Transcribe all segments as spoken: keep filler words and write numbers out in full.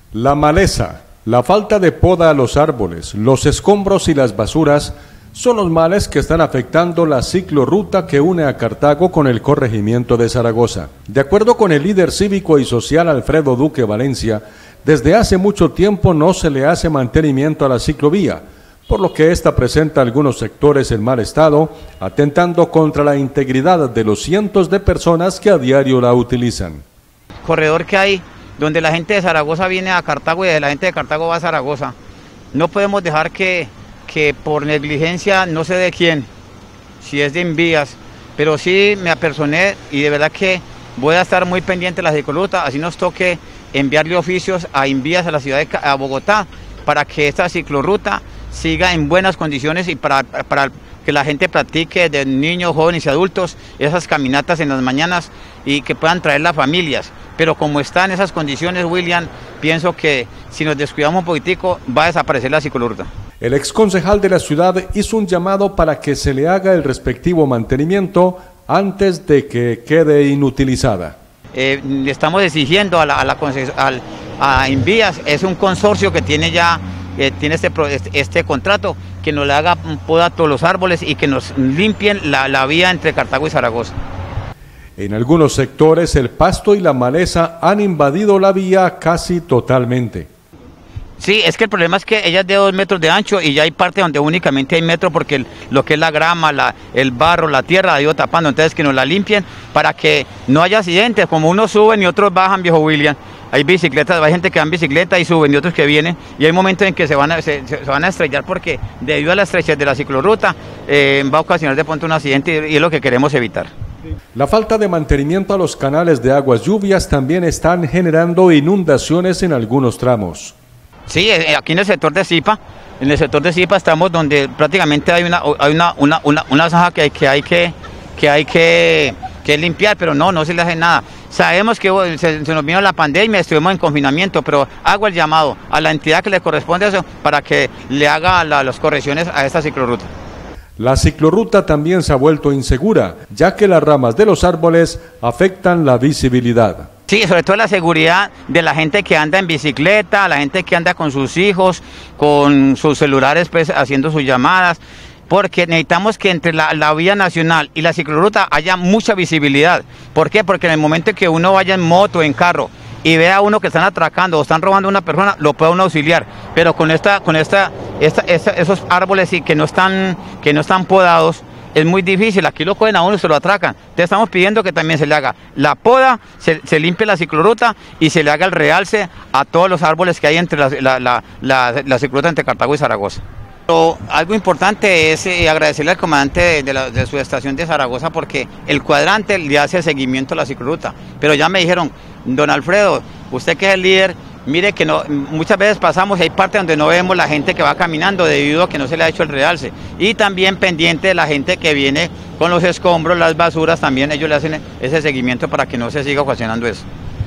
La maleza, la falta de poda a los árboles, los escombros y las basuras son los males que están afectando la ciclorruta que une a Cartago con el corregimiento de Zaragoza. De acuerdo con el líder cívico y social Alfredo Duque Valencia, desde hace mucho tiempo no se le hace mantenimiento a la ciclovía, por lo que ésta presenta algunos sectores en mal estado, atentando contra la integridad de los cientos de personas que a diario la utilizan. Corredor que hay donde la gente de Zaragoza viene a Cartago y la gente de Cartago va a Zaragoza. No podemos dejar que, que por negligencia, no sé de quién, si es de Invías, pero sí me apersoné y de verdad que voy a estar muy pendiente de la ciclorruta, así nos toque enviarle oficios a Invías, a la ciudad de a Bogotá, para que esta ciclorruta siga en buenas condiciones y para, para que la gente practique, de niños, jóvenes y adultos, esas caminatas en las mañanas y que puedan traer las familias. Pero como está en esas condiciones, William, pienso que si nos descuidamos un poquitico, va a desaparecer la ciclorruta. El exconcejal de la ciudad hizo un llamado para que se le haga el respectivo mantenimiento antes de que quede inutilizada. Eh, le estamos exigiendo a la, a la al, a Invías, es un consorcio que tiene ya eh, tiene este, este, este contrato, que nos le haga poda a todos los árboles y que nos limpien la, la vía entre Cartago y Zaragoza. En algunos sectores el pasto y la maleza han invadido la vía casi totalmente. Sí, es que el problema es que ella es de dos metros de ancho y ya hay parte donde únicamente hay metro porque el, lo que es la grama, la, el barro, la tierra ha ido tapando, entonces que nos la limpien para que no haya accidentes, como unos suben y otros bajan, viejo William. Hay bicicletas, hay gente que va en bicicleta y suben y otros que vienen y hay momentos en que se van a, se, se van a estrellar porque debido a la estrechez de la ciclorruta eh, va a ocasionar de pronto un accidente y es lo que queremos evitar. La falta de mantenimiento a los canales de aguas lluvias también están generando inundaciones en algunos tramos. Sí, aquí en el sector de Zipa, en el sector de Zipa estamos donde prácticamente hay una hay una una una, una zanja que hay que hay que que hay que, que limpiar, pero no no se le hace nada. Sabemos que se, se nos vino la pandemia, estuvimos en confinamiento, pero hago el llamado a la entidad que le corresponde eso para que le haga la, las correcciones a esta ciclorruta. La ciclorruta también se ha vuelto insegura, ya que las ramas de los árboles afectan la visibilidad. Sí, sobre todo la seguridad de la gente que anda en bicicleta, la gente que anda con sus hijos, con sus celulares pues haciendo sus llamadas, porque necesitamos que entre la, la vía nacional y la ciclorruta haya mucha visibilidad. ¿Por qué? Porque en el momento que uno vaya en moto, en carro, y vea a uno que están atracando o están robando a una persona, lo puede uno auxiliar, pero con esta, con esta, esta, esta esos árboles que no están, que no están podados, es muy difícil, aquí lo cogen a uno y se lo atracan. Entonces estamos pidiendo que también se le haga la poda, se, se limpie la ciclorruta y se le haga el realce a todos los árboles que hay entre la, la, la, la, la ciclorruta entre Cartago y Zaragoza. Pero algo importante es eh, agradecerle al comandante de, de, la, de su estación de Zaragoza porque el cuadrante le hace seguimiento a la ciclorruta. Pero ya me dijeron, don Alfredo, usted que es el líder, mire que no, muchas veces pasamos y hay partes donde no vemos la gente que va caminando debido a que no se le ha hecho el realce. Y también pendiente de la gente que viene con los escombros, las basuras, también ellos le hacen ese seguimiento para que no se siga ocasionando eso.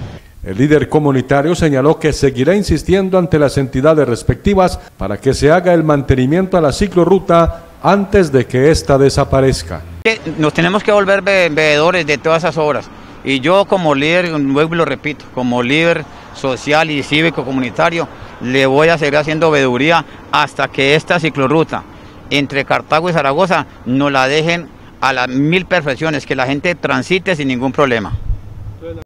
El líder comunitario señaló que seguirá insistiendo ante las entidades respectivas para que se haga el mantenimiento a la ciclorruta antes de que ésta desaparezca. Nos tenemos que volver veedores de todas esas obras. Y yo como líder, luego lo repito, como líder social y cívico comunitario, le voy a seguir haciendo veeduría hasta que esta ciclorruta entre Cartago y Zaragoza nos la dejen a las mil perfecciones, que la gente transite sin ningún problema.